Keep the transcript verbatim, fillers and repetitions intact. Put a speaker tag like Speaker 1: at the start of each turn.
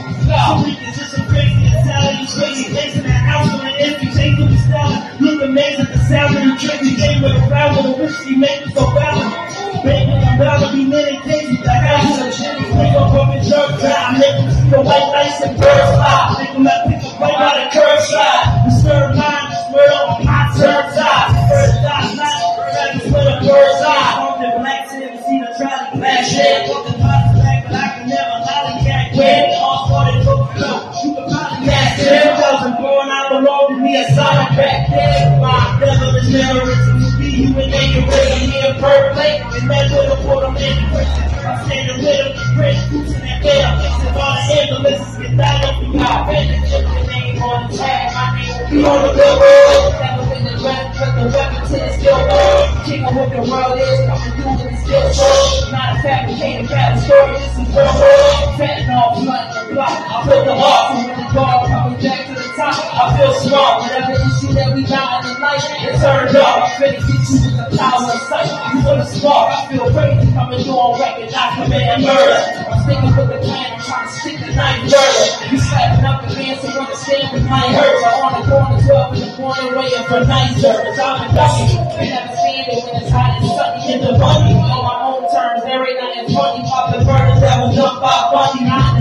Speaker 1: So we can just some crazy insanity, crazy things in that house on the empty, take to the style. Look amazing, the sound of the tricky game with a round with a whiskey, make it so valid. Baby, I'm about to be many cases, the house of shitty, we gon' go get jerk time. Make them see the white lights and birds fly. Make them let people right by the curbside. The stir line, the smell on my turn side. First eye, not the with a bird's eye. On the black tip, see the trolley flash head. Walk the box back, but I can never lollygag. Where it all started, go flow. You can probably catch ten thousand born out belong to me, a solid back there. My devil is never to be you and they can bring me a birthday. And that's what the port I'm in. I'm standing with them, fresh boots in that bed. I'm fixing all the ambulances, get died up for y'all. Vengeance, your name on the tag, my name will be on the billboard. Never been the rep, but the weapon to the skill board. King of what the world is, coming through with the skill board. Not a fabricated bad story, this is real world. Fentanyl, blood, and block. I put the heart from when the dog coming back to the top. I feel small, whatever issue that we got in the life, it turned off. I'm finna get you with the power of sight. You wanna spark, I feel crazy coming through on record, not committing murder. I'm sticking with the plan, I'm trying to stick the knife murder. You slapping up the man, so understand what might hurt. I'm on the corner twelve in the corner waiting for night service. I'm a dummy, I never stand it when it's hot and sunny in the bunny. On my own terms, there ain't nothing funny. Pop the burner that was up by bunny.